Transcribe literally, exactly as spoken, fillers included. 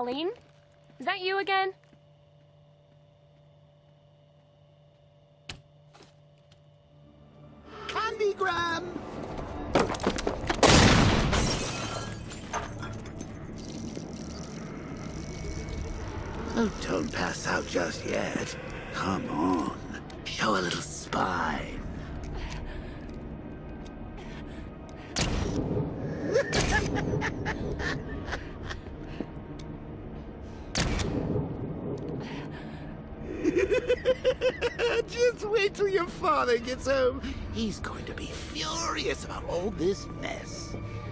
Colleen? Is that you again? Candygram! Oh, don't pass out just yet. Come on. Show a little spine. Just wait till your father gets home. He's going to be furious about all this mess.